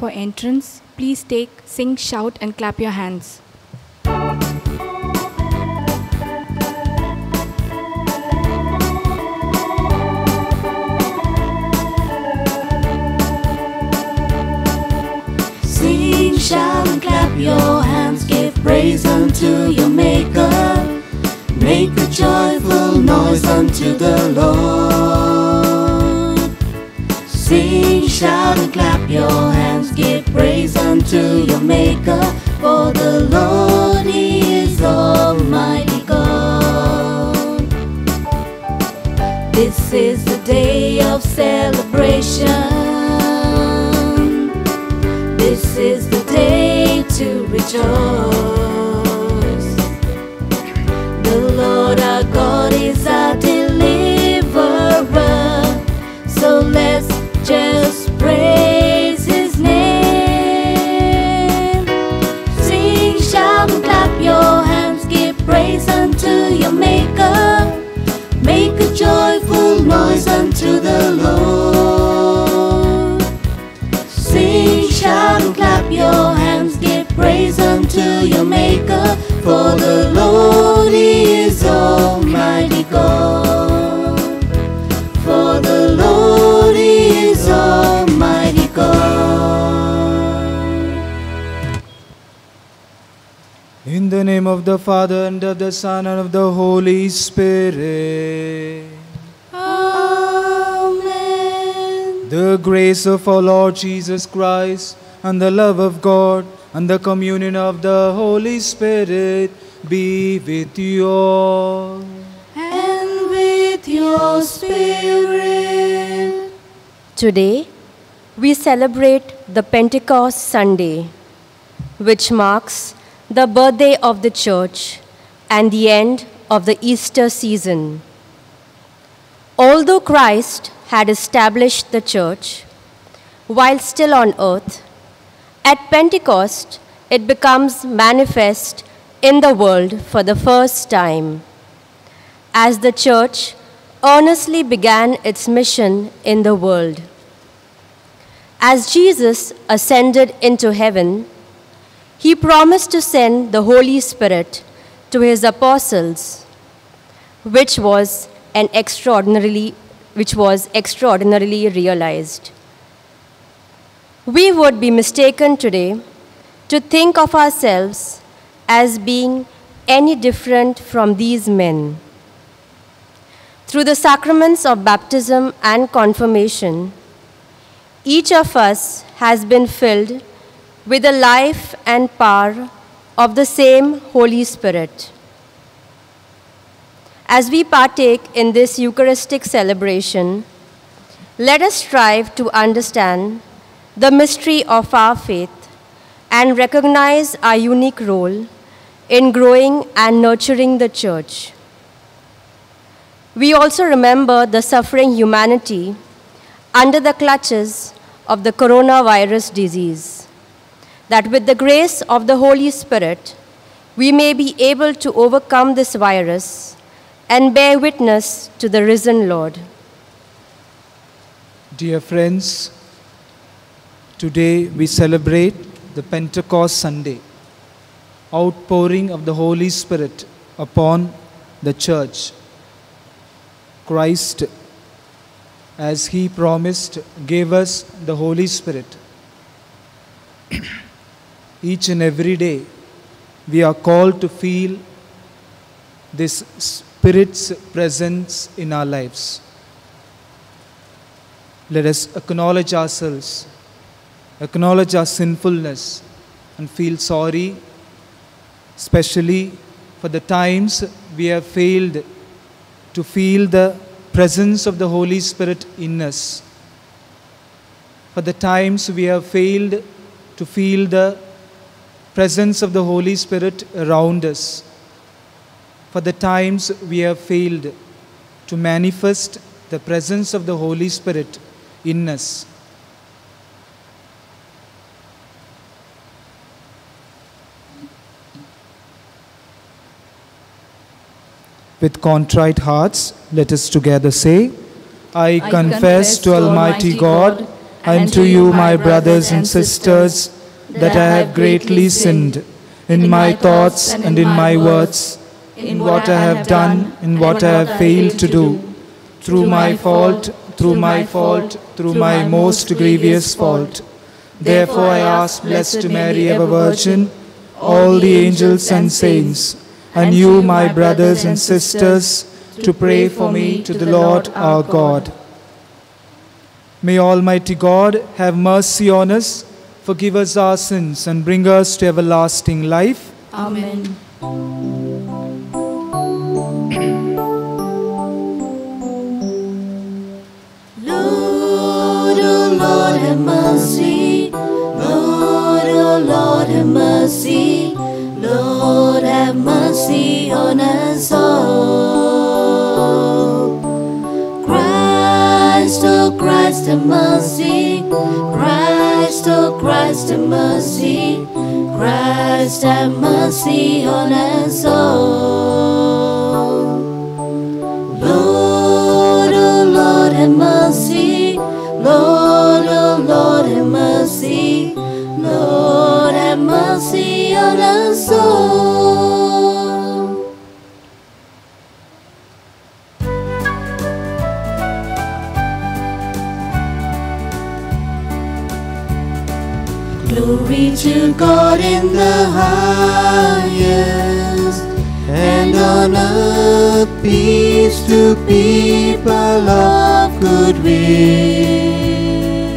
for entrance, please sing, shout and clap your hands. Sing, shout and clap your hands, give praise unto your Maker. Make a joyful noise unto the Lord. Sing, shout and clap your hands, give praise unto your Maker. For the Lord, He is Almighty God. This is the day of celebration. This is the day to rejoice. The Lord our God is our deliverer. So let's just praise His name. Sing, shout and clap your hands, give praise unto your Maker. Make a joyful noise unto the Lord. Sing, shout and clap your hands, give praise unto your Maker. For the Lord, He is Almighty God. For the Lord, He is Almighty God. In the name of the Father, and of the Son, and of the Holy Spirit. Amen. The grace of our Lord Jesus Christ, and the love of God, and the communion of the Holy Spirit be with you all. And with your spirit. Today, we celebrate the Pentecost Sunday, which marks the birthday of the Church and the end of the Easter season. Although Christ had established the Church while still on earth, at Pentecost it becomes manifest in the world for the first time, as the Church earnestly began its mission in the world. As Jesus ascended into heaven, He promised to send the Holy Spirit to His apostles, which was extraordinarily realized. We would be mistaken today to think of ourselves as being any different from these men. Through the sacraments of baptism and confirmation, each of us has been filled with the life and power of the same Holy Spirit. As we partake in this Eucharistic celebration, let us strive to understand the mystery of our faith and recognize our unique role in growing and nurturing the Church. We also remember the suffering humanity under the clutches of the coronavirus disease, that with the grace of the Holy Spirit, we may be able to overcome this virus and bear witness to the risen Lord. Dear friends, today we celebrate the Pentecost Sunday, outpouring of the Holy Spirit upon the Church. Christ, as He promised, gave us the Holy Spirit. Each and every day, we are called to feel this Spirit's presence in our lives. Let us acknowledge ourselves, acknowledge our sinfulness, and feel sorry, especially for the times we have failed to feel the presence of the Holy Spirit in us. For the times we have failed to feel the presence of the Holy Spirit around us. For the times we have failed to manifest the presence of the Holy Spirit in us. With contrite hearts, let us together say, I confess to Almighty God and to you, my brothers and sisters, that I have greatly sinned in my thoughts and in my words, in what I have done, in what I have failed to do, through my fault, through my fault, through my most grievous fault. Therefore I ask Blessed Mary, ever Virgin, all the angels and saints, and you, my brothers and sisters, to pray for me to the Lord our God. May Almighty God have mercy on us, forgive us our sins, and bring us to everlasting life. Amen. Lord, oh Lord, have mercy. Lord, oh Lord, have mercy. Lord, have mercy on us all. Christ, oh Christ, have mercy. Christ, oh Christ, have mercy. Christ, have mercy on us all. Lord, oh Lord, have mercy. Lord, oh Lord, have mercy. Lord, have mercy on us all. Glory to God in the highest, and on earth peace to people of good will.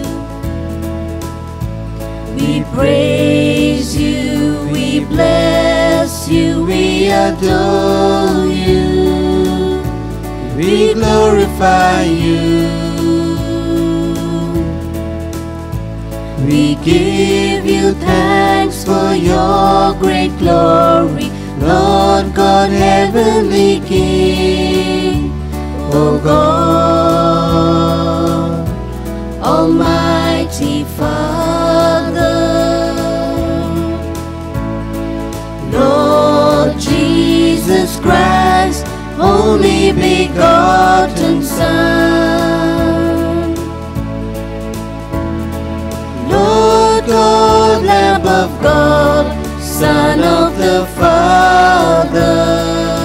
We praise you, we bless you, we adore you, we glorify you. We give you thanks for your great glory, Lord God, heavenly King. O God, Almighty Father, Lord Jesus Christ, only begotten Son, Lord God, Lamb of God, Son of the Father,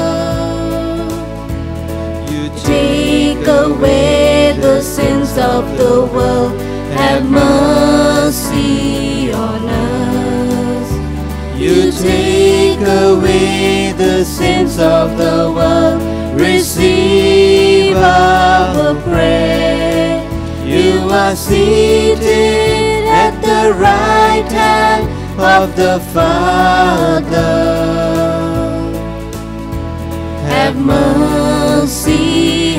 you take away the sins of the world, have mercy on us. You take away the sins of the world, receive our prayer. You are seated at the right hand of the Father. Have mercy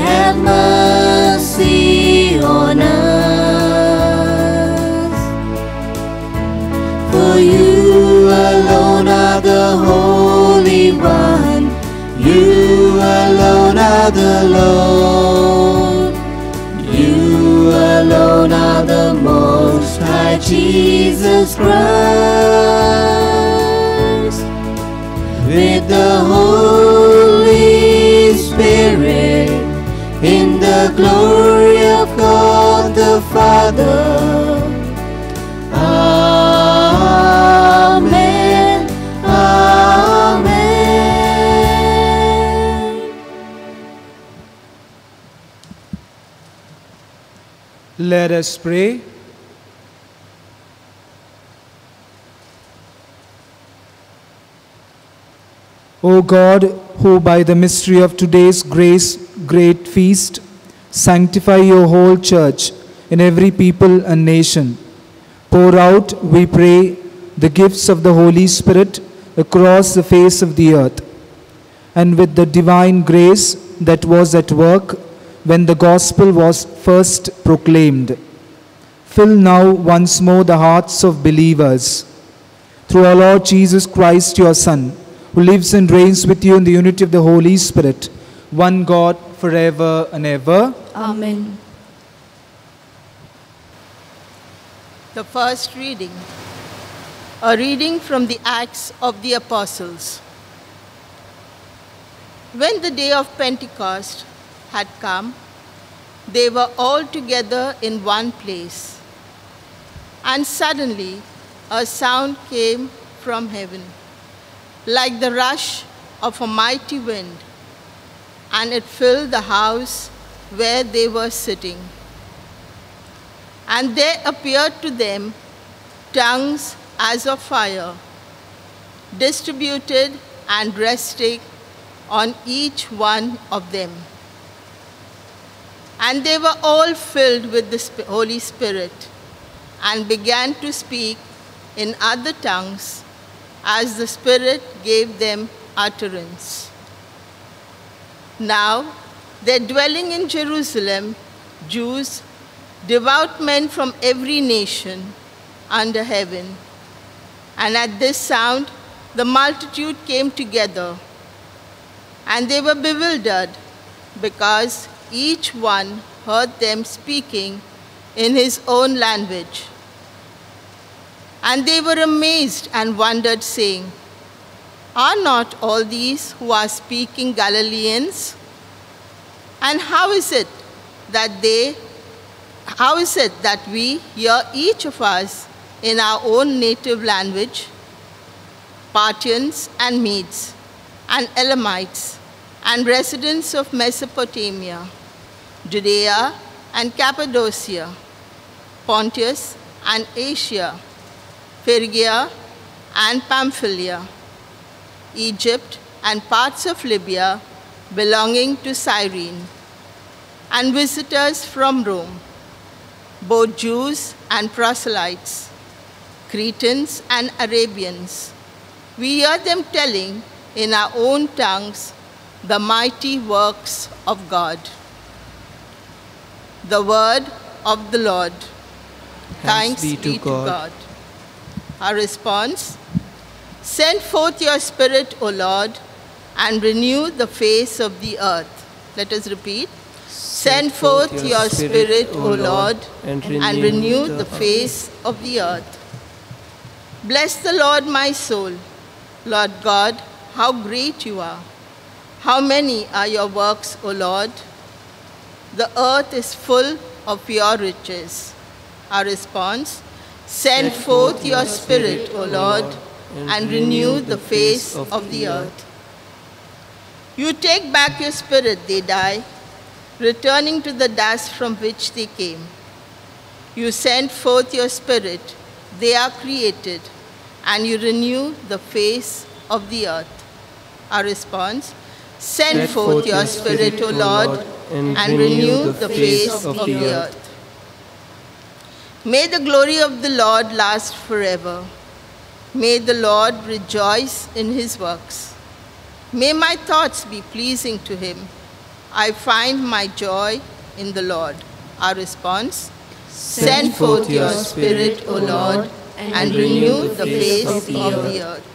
on us. For you alone are the Holy One, you alone are the Lord, you alone are the Most High Jesus Christ. With the Holy Spirit, in the glory of God the Father. Amen. Amen. Let us pray. O God, who by the mystery of today's great feast, sanctify your whole church in every people and nation, pour out, we pray, the gifts of the Holy Spirit across the face of the earth, and with the divine grace that was at work when the gospel was first proclaimed, fill now once more the hearts of believers. Through our Lord Jesus Christ, your Son, who lives and reigns with you in the unity of the Holy Spirit, one God, forever and ever. Amen. The first reading. A reading from the Acts of the Apostles. When the day of Pentecost had come, they were all together in one place. And suddenly a sound came from heaven, like the rush of a mighty wind, and it filled the house where they were sitting. And there appeared to them tongues as of fire, distributed and resting on each one of them. And they were all filled with the Holy Spirit and began to speak in other tongues as the Spirit gave them utterance. Now, there dwelling in Jerusalem Jews, devout men from every nation under heaven. And at this sound, the multitude came together, and they were bewildered because each one heard them speaking in his own language. And they were amazed and wondered, saying, "Are not all these who are speaking Galileans? And how is it that we hear each of us in our own native language? Parthians and Medes and Elamites and residents of Mesopotamia, Judea and Cappadocia, Pontus and Asia, Phrygia and Pamphylia, Egypt and parts of Libya belonging to Cyrene, and visitors from Rome, both Jews and proselytes, Cretans and Arabians. We hear them telling in our own tongues the mighty works of God." The word of the Lord. Thanks be to God. Our response: Send forth your Spirit, O Lord, and renew the face of the earth. Let us repeat. Send forth your Spirit, O Lord, and renew the face of the earth. Bless the Lord, my soul. Lord God, how great you are. How many are your works, O Lord? The earth is full of your riches. Our response: Send forth your Spirit, O Lord, and renew the face of the earth. You take back your spirit, they die, returning to the dust from which they came. You send forth your Spirit, they are created, and you renew the face of the earth. Our response: Send forth your Spirit, O Lord, and renew the face of the earth. May the glory of the Lord last forever. May the Lord rejoice in his works. May my thoughts be pleasing to him. I find my joy in the Lord. Our response: Send forth your Spirit, O Lord, and renew the face of the earth.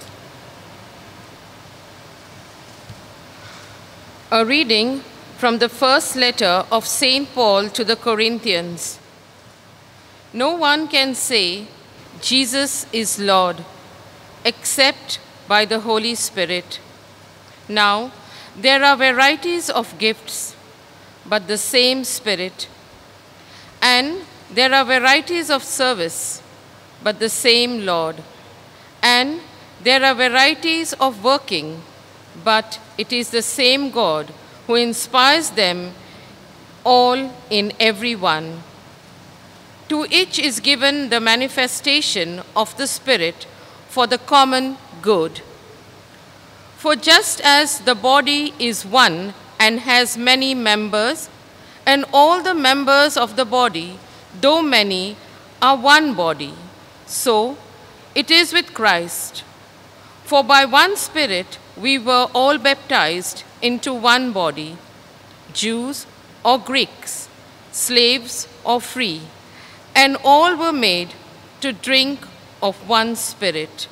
A reading from the first letter of St. Paul to the Corinthians. No one can say, Jesus is Lord, except by the Holy Spirit. Now, there are varieties of gifts, but the same Spirit. And there are varieties of service, but the same Lord. And there are varieties of working, but it is the same God who inspires them all in every one. To each is given the manifestation of the Spirit for the common good. For just as the body is one and has many members, and all the members of the body, though many, are one body, so it is with Christ. For by one Spirit we were all baptized into one body, Jews or Greeks, slaves or free, and all were made to drink of one Spirit.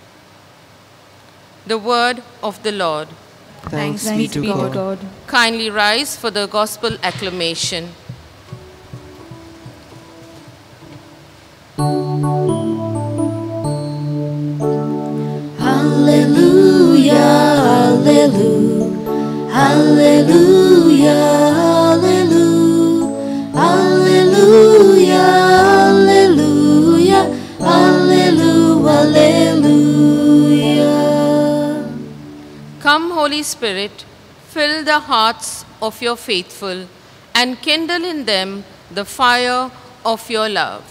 The word of the Lord. Thanks be to God. Kindly rise for the gospel acclamation. Hallelujah, hallelujah, hallelujah, hallelujah, hallelujah, Holy Spirit, fill the hearts of your faithful and kindle in them the fire of your love.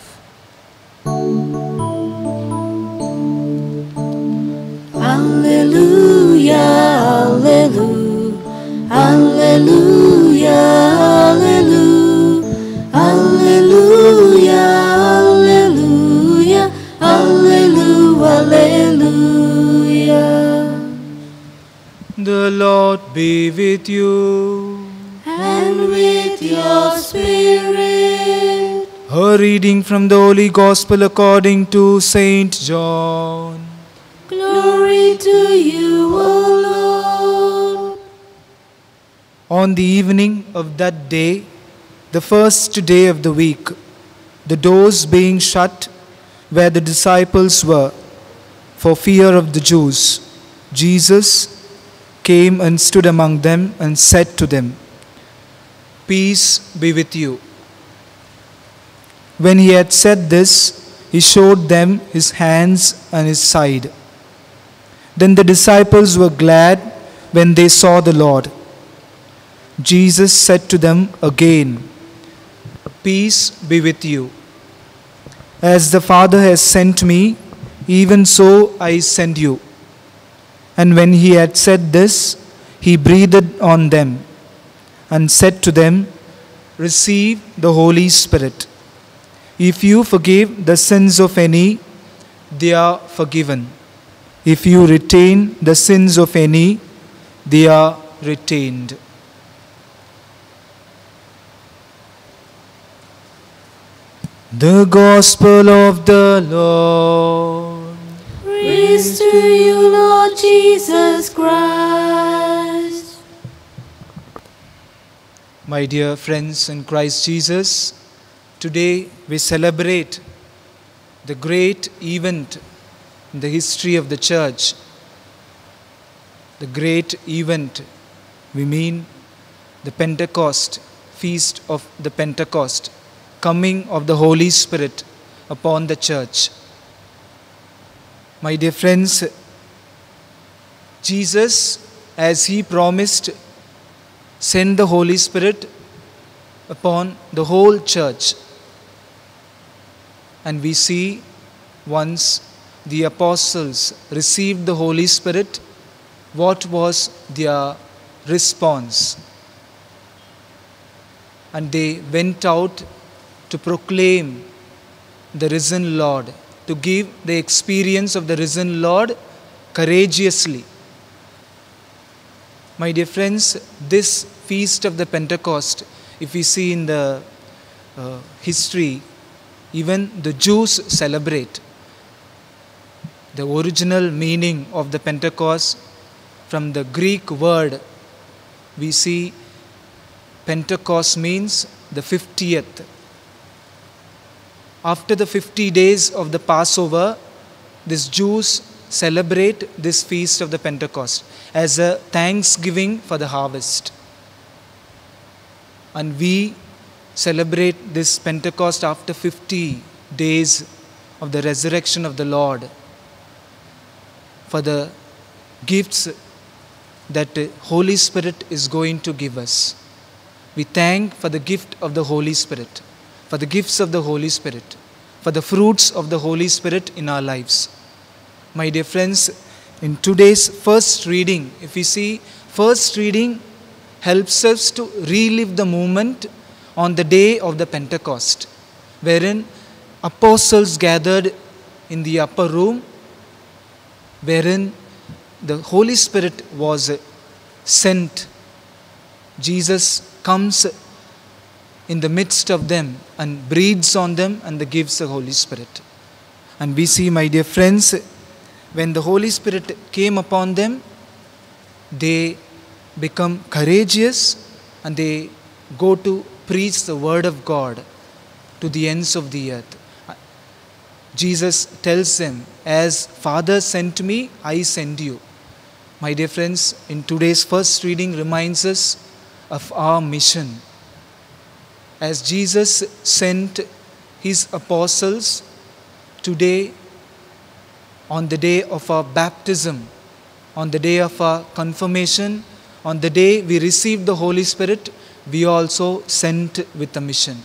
Alleluia, alleluia, alleluia, alleluia, alleluia, alleluia, alleluia, alleluia. The Lord be with you. And with your spirit. A reading from the Holy Gospel according to Saint John. Glory to you, O Lord. On the evening of that day, the first day of the week, the doors being shut where the disciples were, for fear of the Jews, Jesus came and stood among them and said to them, "Peace be with you." When he had said this, he showed them his hands and his side. Then the disciples were glad when they saw the Lord. Jesus said to them again, "Peace be with you. As the Father has sent me, even so I send you." And when he had said this, he breathed on them and said to them, "Receive the Holy Spirit. If you forgive the sins of any, they are forgiven. If you retain the sins of any, they are retained." The Gospel of the Lord. Praise to you, Lord Jesus Christ. My dear friends in Christ Jesus, today we celebrate the great event in the history of the church. The great event, we mean the Pentecost, feast of the Pentecost, coming of the Holy Spirit upon the church. My dear friends, Jesus, as he promised, sent the Holy Spirit upon the whole church. And we see once the apostles received the Holy Spirit, what was their response? And they went out to proclaim the risen Lord, to give the experience of the risen Lord courageously. My dear friends, this feast of the Pentecost, if we see in the history, even the Jews celebrate. The original meaning of the Pentecost, from the Greek word, we see Pentecost means the 50th. After the 50 days of the Passover, these Jews celebrate this feast of the Pentecost as a thanksgiving for the harvest. And we celebrate this Pentecost after 50 days of the resurrection of the Lord, for the gifts that the Holy Spirit is going to give us. We thank for the gift of the Holy Spirit, for the gifts of the Holy Spirit, for the fruits of the Holy Spirit in our lives. My dear friends, in today's first reading, if we see, first reading helps us to relive the moment on the day of the Pentecost, wherein apostles gathered in the upper room, wherein the Holy Spirit was sent. Jesus comes in the midst of them and breathes on them and gives the Holy Spirit. And we see, my dear friends, when the Holy Spirit came upon them, they become courageous and they go to preach the word of God to the ends of the earth. Jesus tells them, "As Father sent me, I send you." My dear friends, in today's first reading reminds us of our mission. As Jesus sent his apostles, today, on the day of our baptism, on the day of our confirmation, on the day we received the Holy Spirit, we also sent with a mission.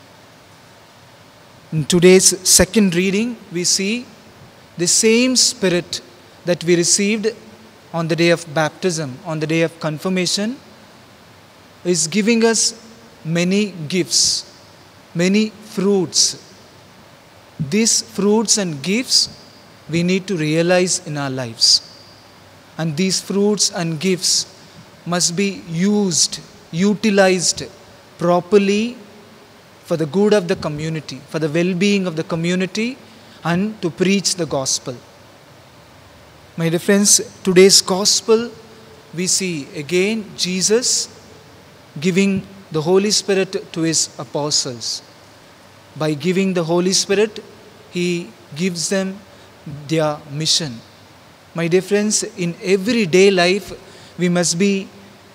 In today's second reading, we see the same Spirit that we received on the day of baptism, on the day of confirmation, is giving us many gifts, many fruits. These fruits and gifts we need to realize in our lives. And these fruits and gifts must be utilized properly for the good of the community, for the well-being of the community, and to preach the gospel. My dear friends, today's gospel, we see again Jesus giving the Holy Spirit to his apostles. By giving the Holy Spirit, he gives them their mission. My dear friends, in everyday life, we must be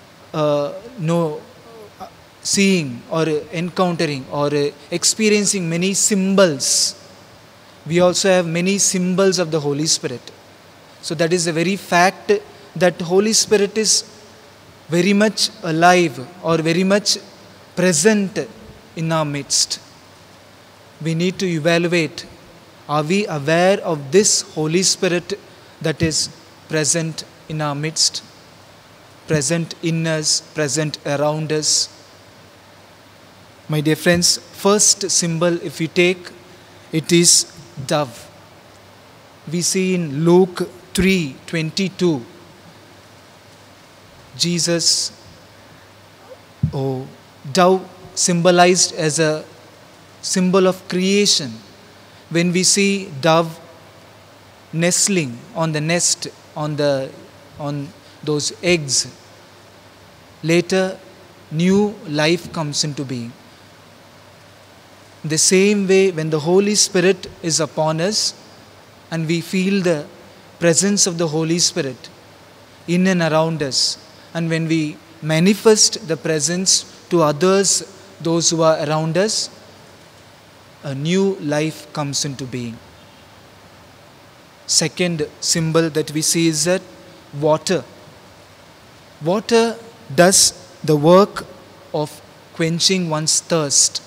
seeing or encountering or experiencing many symbols. We also have many symbols of the Holy Spirit. So that is the very fact that Holy Spirit is very much alive or very much present in our midst. We need to evaluate, are we aware of this Holy Spirit that is present in our midst, present in us, present around us? My dear friends, first symbol, if we take, it is dove. We see in Luke 3:22, Jesus, dove symbolized as a symbol of creation. When we see dove nestling on the nest, on those eggs, later new life comes into being. The same way, when the Holy Spirit is upon us and we feel the presence of the Holy Spirit in and around us, and when we manifest the presence to others, those who are around us, a new life comes into being. Second symbol that we see is that water. Water does the work of quenching one's thirst.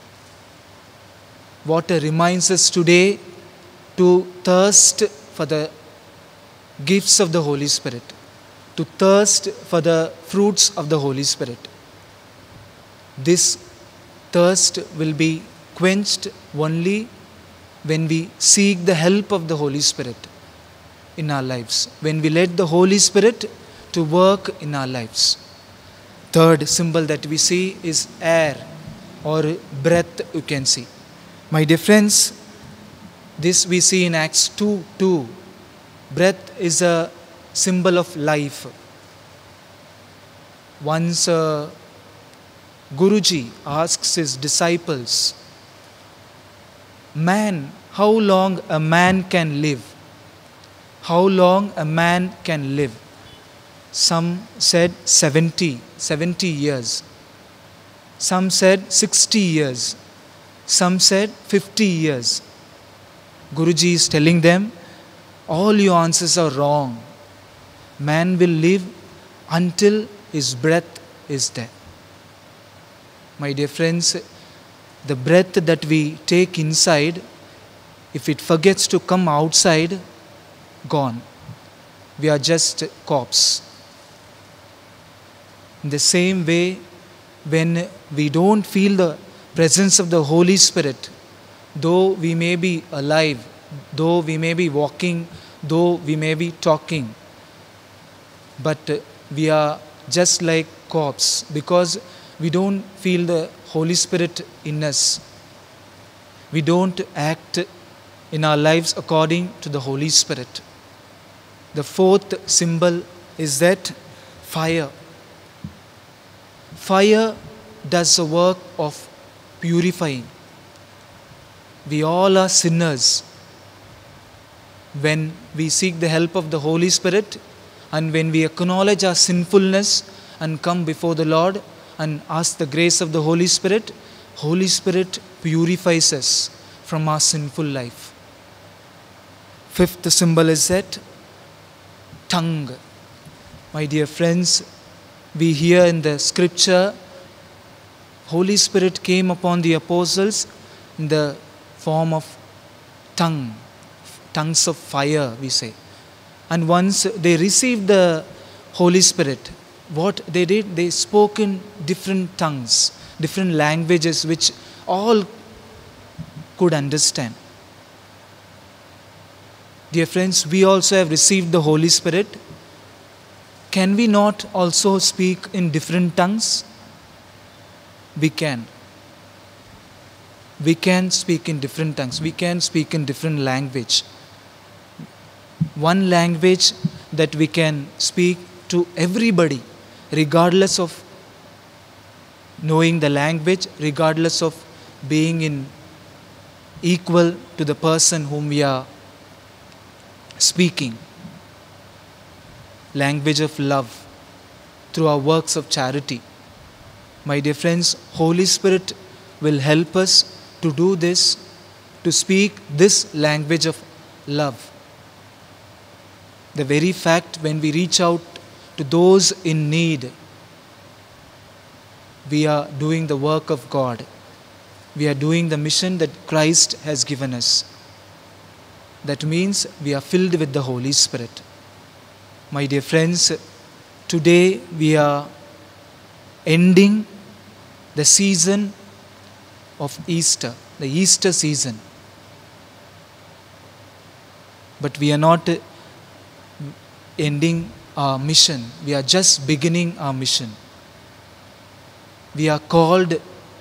Water reminds us today to thirst for the gifts of the Holy Spirit, to thirst for the fruits of the Holy Spirit. This thirst will be quenched only when we seek the help of the Holy Spirit in our lives, when we let the Holy Spirit to work in our lives. Third symbol that we see is air or breath, you can see. My dear friends, this we see in Acts 2:2. Breath is a symbol of life. Once Guruji asks his disciples, "Man, how long a man can live? How long a man can live?" Some said 70 years. Some said 60 years. Some said 50 years. Guruji is telling them, all your answers are wrong. Man will live until his breath is there. My dear friends, the breath that we take inside, if it forgets to come outside, gone. We are just corpse. In the same way, when we don't feel the presence of the Holy Spirit, though we may be alive, though we may be walking, though we may be talking, but we are just like corpse because we don't feel the Holy Spirit in us. We don't act in our lives according to the Holy Spirit. The fourth symbol is that fire. Fire does the work of purifying. We all are sinners. When we seek the help of the Holy Spirit and when we acknowledge our sinfulness and come before the Lord and ask the grace of the Holy Spirit purifies us from our sinful life. Fifth symbol is that tongue. My dear friends, we hear in the scripture, Holy Spirit came upon the apostles in the form of tongues of fire, we say. And once they received the Holy Spirit, what they did, they spoke in different tongues, different languages which all could understand. Dear friends, we also have received the Holy Spirit. Can we not also speak in different tongues? We can. We can speak in different tongues. We can speak in different language. One language that we can speak to everybody, regardless of knowing the language, regardless of being in equal to the person whom we are speaking. Language of love through our works of charity. My dear friends, Holy Spirit will help us to do this, to speak this language of love. The very fact when we reach out to those in need, we are doing the work of God. We are doing the mission that Christ has given us. That means we are filled with the Holy Spirit. My dear friends, today we are ending the season of Easter, the Easter season. But we are not ending our mission. We are just beginning our mission. We are called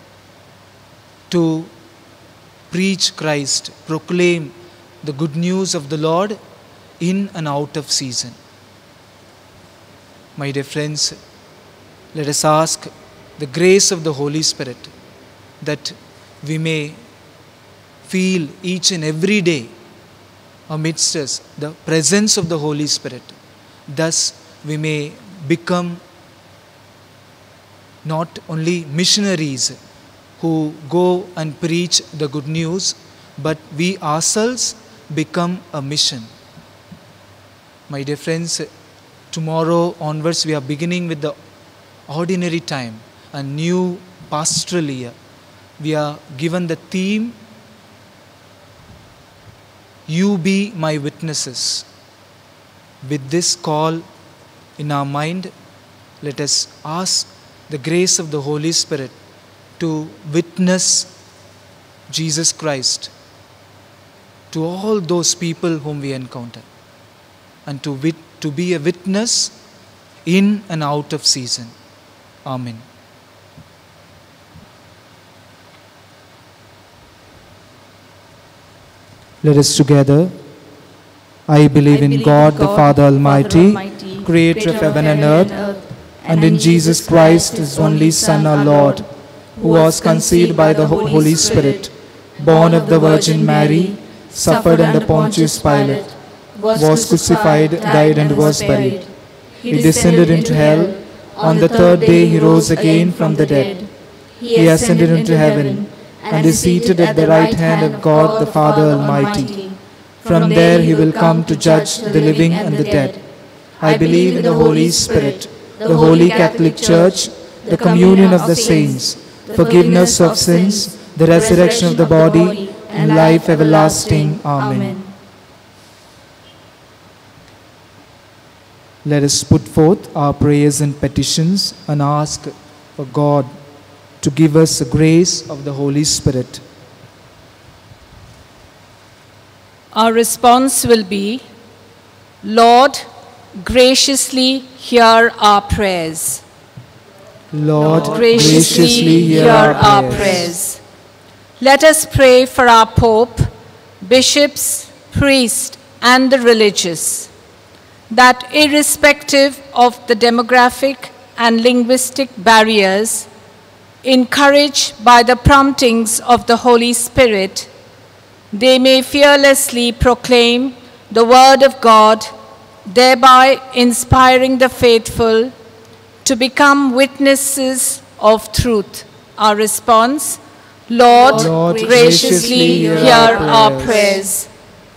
to preach Christ, proclaim the good news of the Lord in and out of season. My dear friends, let us ask the grace of the Holy Spirit that we may feel each and every day amidst us the presence of the Holy Spirit. Thus we may become not only missionaries who go and preach the good news, but we ourselves become a mission. My dear friends, tomorrow onwards we are beginning with the ordinary time, a new pastoral year. We are given the theme, "You be my witnesses." With this call in our mind, let us ask the grace of the Holy Spirit to witness Jesus Christ to all those people whom we encounter, and to be a witness in and out of season. Amen. Let us together. I believe in God, the Father Almighty, creator of heaven and earth, and in Jesus Christ, his only Son, our Lord, who was conceived by the Holy Spirit, born of the Virgin Mary, suffered under Pontius Pilate, was crucified, died, and was buried. He descended into hell. On the third day he rose again from the dead. He ascended into heaven and is seated at the right hand of God the Father Almighty. From there he will come to judge the living and the dead. I believe in the Holy Spirit, the Holy Catholic Church, the communion of the saints, forgiveness of sins, the resurrection of the body, and life everlasting. Amen. Let us put forth our prayers and petitions and ask for God to give us the grace of the Holy Spirit. Our response will be, Lord, graciously hear our prayers. Lord, graciously hear our prayers. Let us pray for our Pope, bishops, priests, and the religious, that irrespective of the demographic and linguistic barriers, encouraged by the promptings of the Holy Spirit, they may fearlessly proclaim the word of God, thereby inspiring the faithful to become witnesses of truth. Our response, Lord, graciously hear our prayers.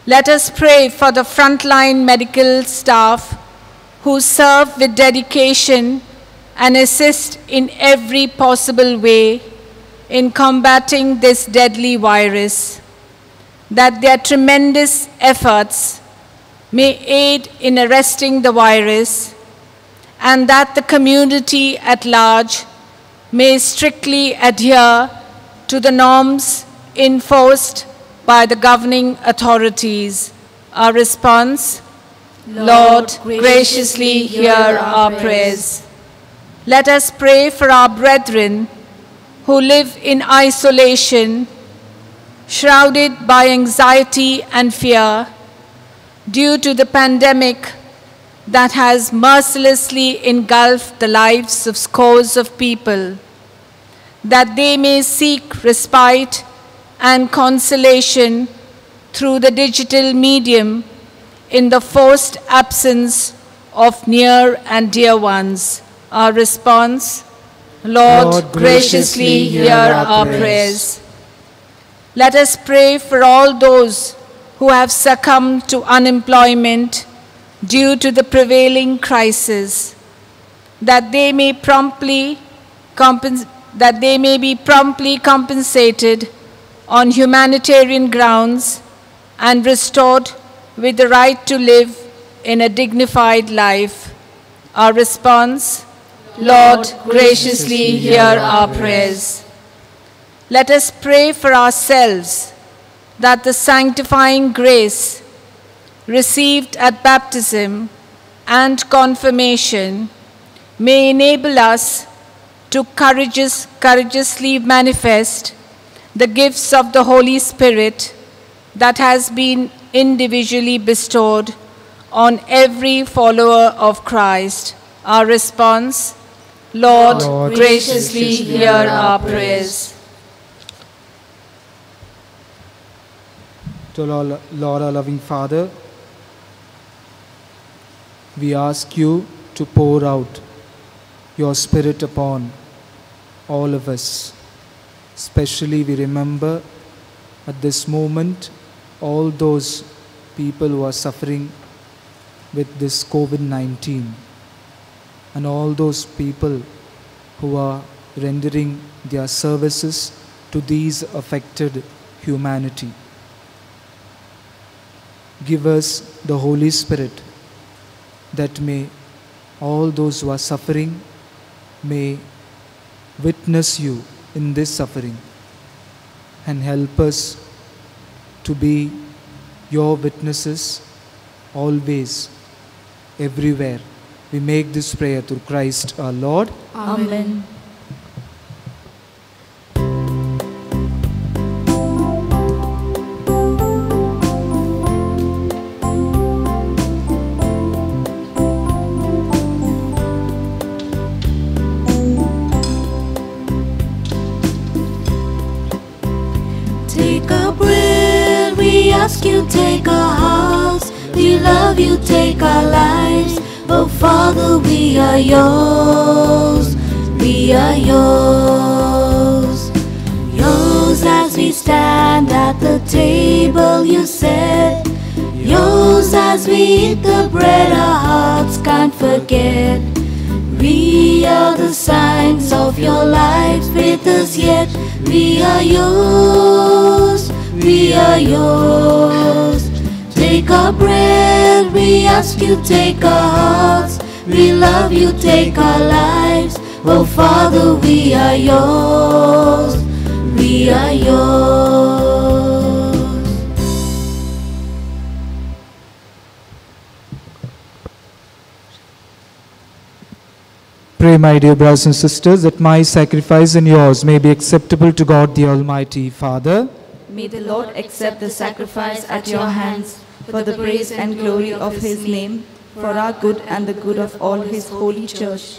Let us pray for the frontline medical staff who serve with dedication and assist in every possible way in combating this deadly virus, that their tremendous efforts may aid in arresting the virus, and that the community at large may strictly adhere to the norms enforced by the governing authorities. Our response: Lord, graciously hear our prayers. Let us pray for our brethren who live in isolation, shrouded by anxiety and fear due to the pandemic that has mercilessly engulfed the lives of scores of people, that they may seek respite and consolation through the digital medium in the forced absence of near and dear ones. Our response: Lord, graciously hear our prayers. Let us pray for all those who have succumbed to unemployment due to the prevailing crisis, that they may be promptly compensated on humanitarian grounds and restored with the right to live in a dignified life. Our response: Lord, graciously hear our prayers. Let us pray for ourselves that the sanctifying grace received at baptism and confirmation may enable us to courageously manifest the gifts of the Holy Spirit that has been individually bestowed on every follower of Christ. Our response: Lord, graciously hear our prayers. To Lord, our loving Father, we ask you to pour out your Spirit upon all of us. Especially we remember at this moment all those people who are suffering with this COVID-19 and all those people who are rendering their services to these affected humanity. Give us the Holy Spirit that may all those who are suffering may witness you in this suffering and help us to be your witnesses always, everywhere. We make this prayer through Christ our Lord. Amen. Take our bread, we ask you, take our hearts. We love you, take our lives. Oh Father, we are yours, we are yours. Yours as we stand at the table you said. Yours as we eat the bread our hearts can't forget. We are the signs of your lives with us yet. We are yours, we are yours. Take our bread, we ask you, take our hearts. We love you, take our lives. Oh Father, we are yours, we are yours. Pray, my dear brothers and sisters, that my sacrifice and yours may be acceptable to God the Almighty Father. May the Lord accept the sacrifice at your hands for the praise and glory of his name, for our good and the good of all his holy church.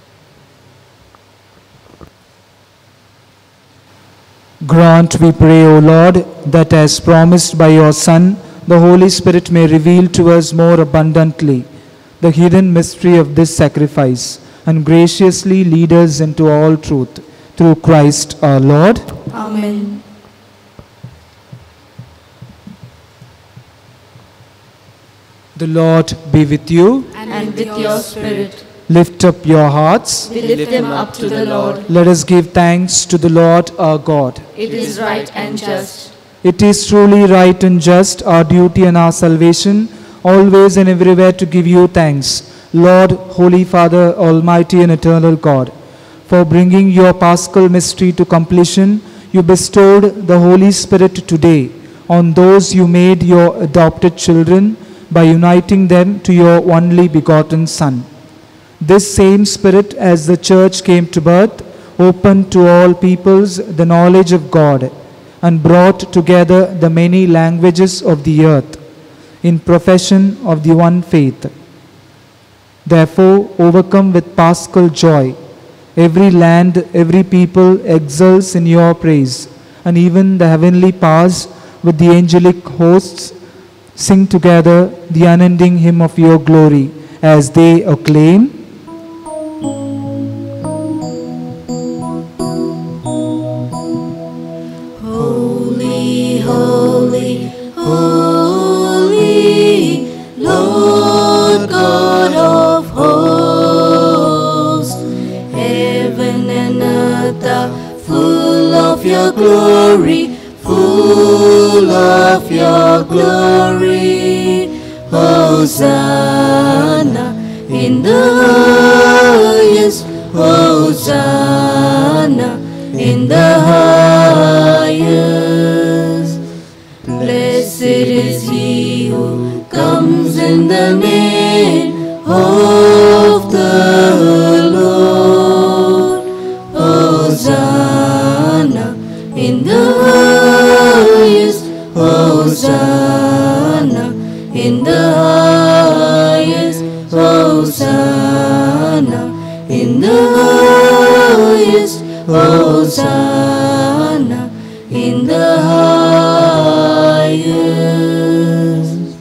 Grant, we pray, O Lord, that as promised by your Son, the Holy Spirit may reveal to us more abundantly the hidden mystery of this sacrifice and graciously lead us into all truth. Through Christ our Lord. Amen. The Lord be with you. and with your spirit. Lift up your hearts. We lift them up to the Lord. Let us give thanks to the Lord our God. It is right and just. It is truly right and just, our duty and our salvation, always and everywhere to give you thanks, Lord, Holy Father, Almighty and Eternal God. For bringing your Paschal mystery to completion, you bestowed the Holy Spirit today on those you made your adopted children by uniting them to your only begotten Son. This same Spirit, as the Church came to birth, opened to all peoples the knowledge of God and brought together the many languages of the earth in profession of the one faith. Therefore, overcome with paschal joy, every land, every people exults in your praise, and even the heavenly powers with the angelic hosts sing together the unending hymn of your glory as they acclaim, Holy, holy, holy, Lord God of hosts. Heaven and earth are full of your glory, full of your glory. Hosanna in the highest, Hosanna in the highest. Blessed is he who comes in the name of the Lord. Hosanna in the highest, Hosanna in the highest, Hosanna in the highest, Hosanna in the highest.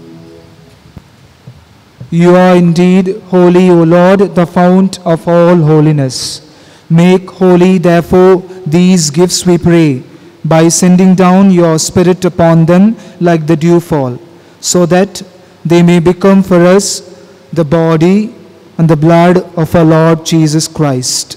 You are indeed holy, O Lord, the fount of all holiness. Make holy, therefore, these gifts, we pray, by sending down your Spirit upon them like the dewfall, so that they may become for us the body and the blood of our Lord Jesus Christ.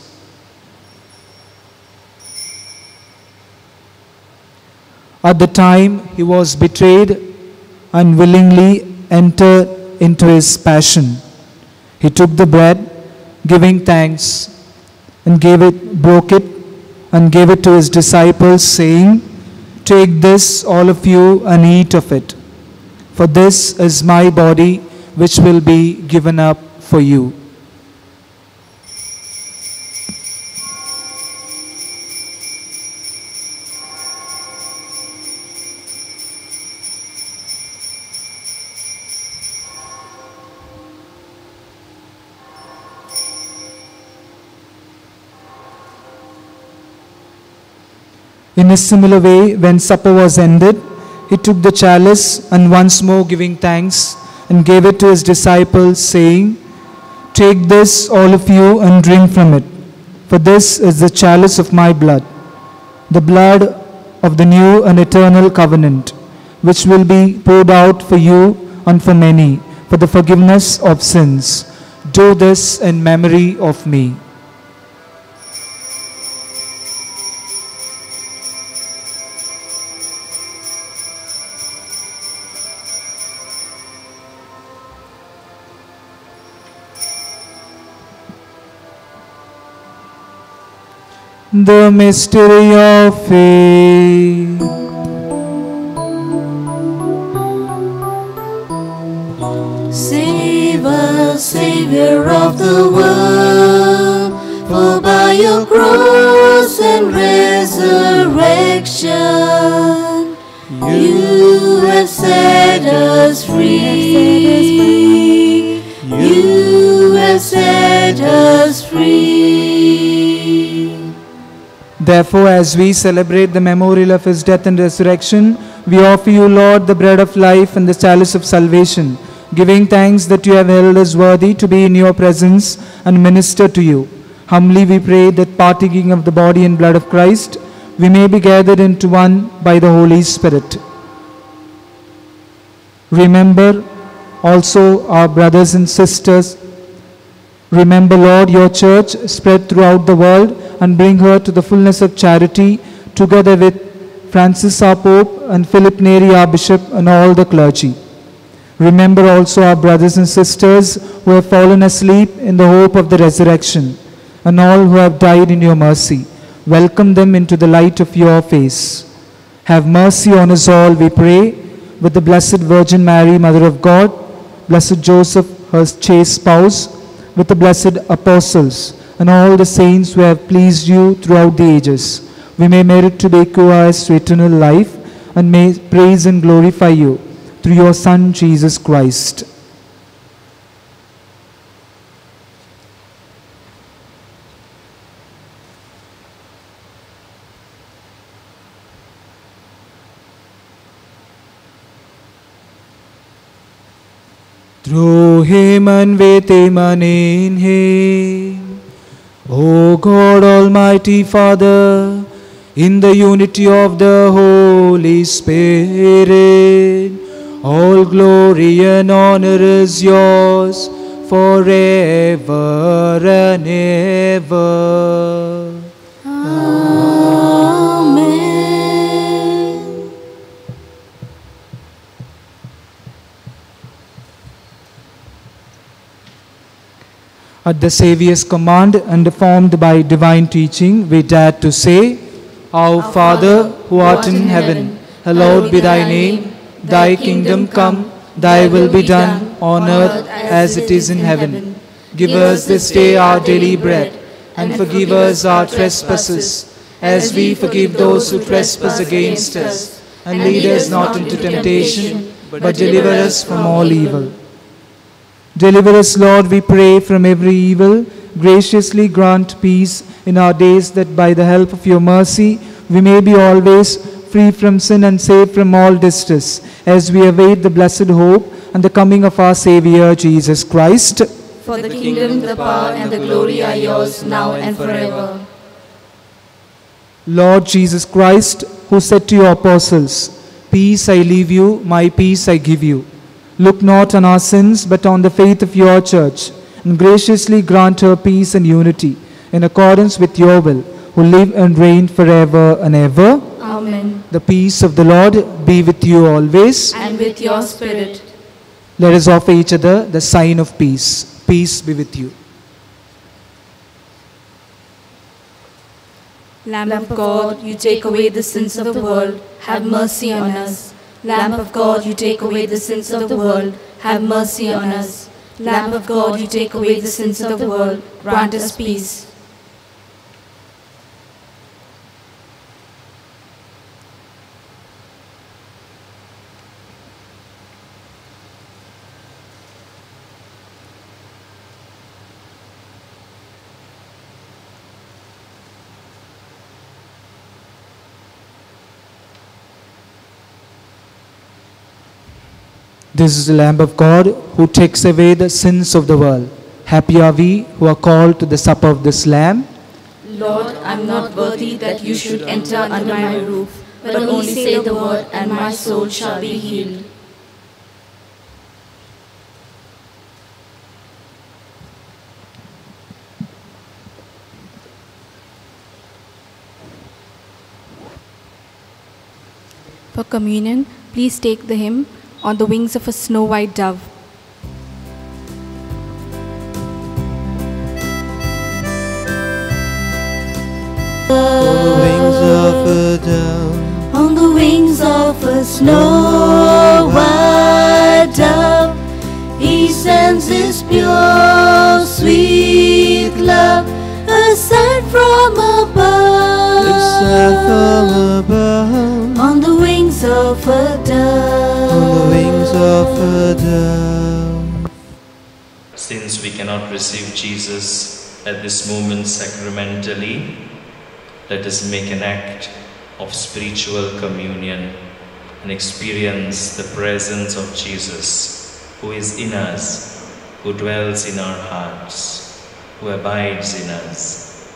At the time he was betrayed and willingly entered into his passion, he took the bread, giving thanks, and broke it, and gave it to his disciples, saying, "Take this, all of you, and eat of it. For this is my body, which will be given up for you." In a similar way, when supper was ended, he took the chalice, and once more giving thanks, and gave it to his disciples, saying, "Take this, all of you, and drink from it. For this is the chalice of my blood, the blood of the new and eternal covenant, which will be poured out for you and for many, for the forgiveness of sins. Do this in memory of me." The mystery of faith. Save us, Savior of the world, for by your cross and resurrection, you have set us free. You have set us free. Therefore, as we celebrate the memorial of his death and resurrection, we offer you, Lord, the bread of life and the chalice of salvation, giving thanks that you have held us worthy to be in your presence and minister to you. Humbly we pray that, partaking of the body and blood of Christ, we may be gathered into one by the Holy Spirit. Remember also our brothers and sisters. Remember, Lord, your church spread throughout the world and bring her to the fullness of charity, together with Francis our Pope and Philip Neri our Bishop and all the clergy. Remember also our brothers and sisters who have fallen asleep in the hope of the resurrection, and all who have died in your mercy. Welcome them into the light of your face. Have mercy on us all, we pray, with the Blessed Virgin Mary, Mother of God, Blessed Joseph, her chaste spouse, with the blessed apostles, and all the saints who have pleased you throughout the ages. We may merit to be heirs to eternal life, and may praise and glorify you through your Son, Jesus Christ. Through him and with him and in him, O God, Almighty Father, in the unity of the Holy Spirit, all glory and honor is yours forever and ever. Amen. At the Saviour's command and formed by divine teaching, we dare to say, Our Father, who art in heaven, hallowed be thy name. Thy kingdom come, thy will be done on earth as it is in heaven. Give us this day our daily bread, and forgive us our trespasses, as we forgive those who trespass against us. And lead us not into temptation, but deliver us from all evil. Deliver us, Lord, we pray, from every evil. Graciously grant peace in our days, that by the help of your mercy we may be always free from sin and safe from all distress, as we await the blessed hope and the coming of our Saviour, Jesus Christ. For the kingdom, the power, and the glory are yours, now and forever. Lord Jesus Christ, who said to your apostles, Peace I leave you, my peace I give you. Look not on our sins, but on the faith of your church, and graciously grant her peace and unity, in accordance with your will, who live and reign forever and ever. Amen. The peace of the Lord be with you always. And with your spirit. Let us offer each other the sign of peace. Peace be with you. Lamb of God, you take away the sins of the world, have mercy on us. Lamb of God, you take away the sins of the world, have mercy on us. Lamb of God, you take away the sins of the world, grant us peace. This is the Lamb of God who takes away the sins of the world. Happy are we who are called to the supper of this Lamb. Lord, I am not worthy that you should enter under my roof, but only say the word, and my soul shall be healed. For communion, please take the hymn, On the Wings of a Snow-White Dove. On the wings of a snow-white dove, he sends his pure, sweet love, a sign from above. On the wings of a dove. Since we cannot receive Jesus at this moment sacramentally, let us make an act of spiritual communion and experience the presence of Jesus, who is in us, who dwells in our hearts, who abides in us.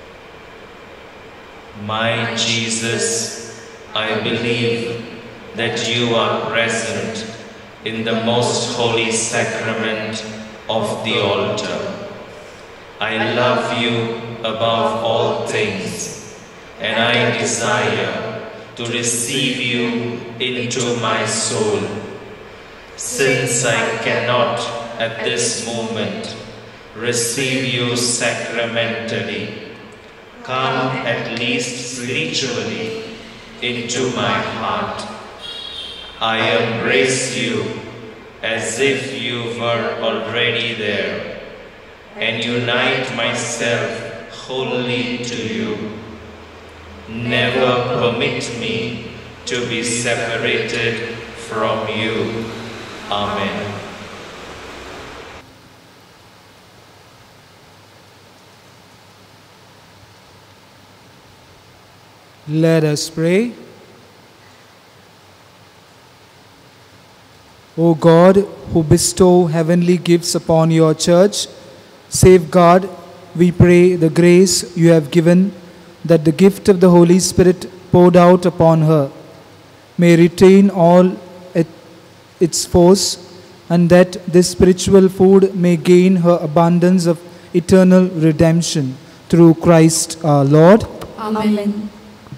My Jesus, I believe that you are present in the most holy sacrament of the altar. I love you above all things, and I desire to receive you into my soul. Since I cannot at this moment receive you sacramentally, come at least spiritually into my heart. I embrace you as if you were already there, and unite myself wholly to you. Never permit me to be separated from you. Amen. Let us pray. O God, who bestow heavenly gifts upon your church, safeguard, we pray, the grace you have given, that the gift of the Holy Spirit poured out upon her may retain all its force, and that this spiritual food may gain her abundance of eternal redemption through Christ our Lord. Amen.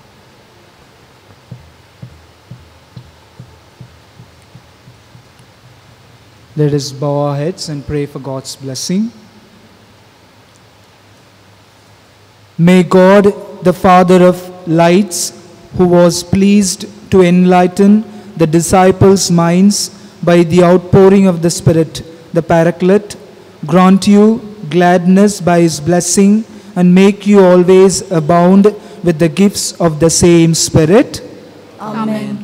Let us bow our heads and pray for God's blessing. May God, the Father of lights, who was pleased to enlighten the disciples' minds by the outpouring of the Spirit, the Paraclete, grant you gladness by his blessing and make you always abound with the gifts of the same Spirit. Amen.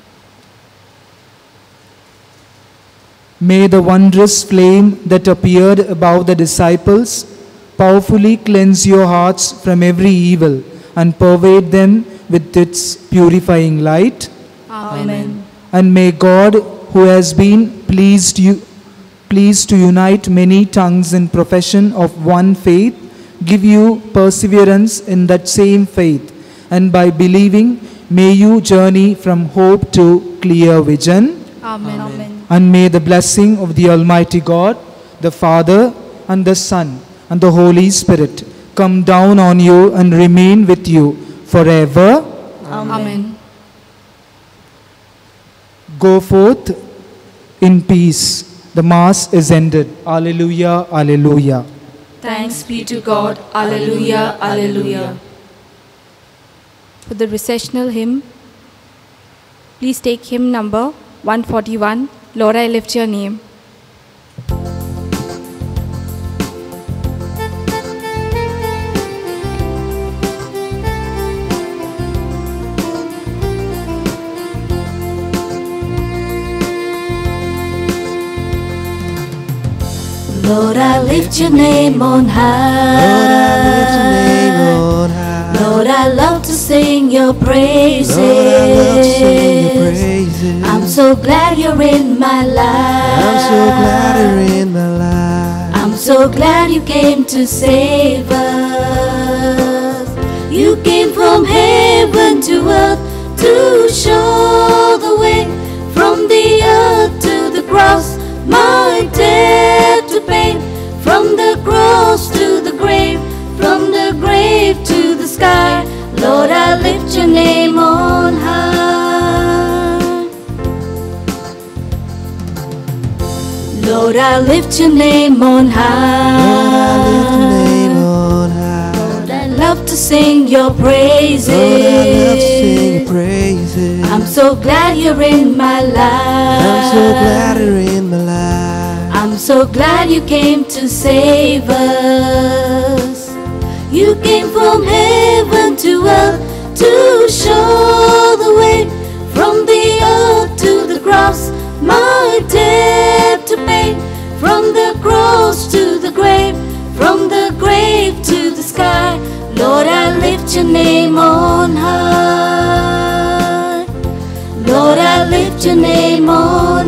May the wondrous flame that appeared above the disciples powerfully cleanse your hearts from every evil and pervade them with its purifying light. Amen. And may God, who has been pleased to unite many tongues in profession of one faith, give you perseverance in that same faith, and by believing may you journey from hope to clear vision. Amen. Amen. And may the blessing of the Almighty God, the Father and the Son and the Holy Spirit come down on you and remain with you forever. Amen. Go forth in peace. The Mass is ended. Alleluia, alleluia. Thanks be to God. Alleluia, alleluia. For the recessional hymn, please take hymn number 141. Lord, I lift your name. Lord, I lift your name on high. Lord, I love to sing your praises. I'm so glad you're in my life. I'm so glad you came to save us. You came from heaven to earth to show the way, from the earth to the cross, my debt to pay, from the cross to the grave, from the grave to the sky. Lord, I lift your name on high. Lord, I lift your name on high. Lord, I love to sing your praises. I'm so glad you're in my life. I'm so glad you came to save us. You came from heaven to earth to show the way, from the earth to the cross, my debt to pay, from the cross to the grave, from the grave to the sky. Lord, I lift your name on high. Lord, I lift your name on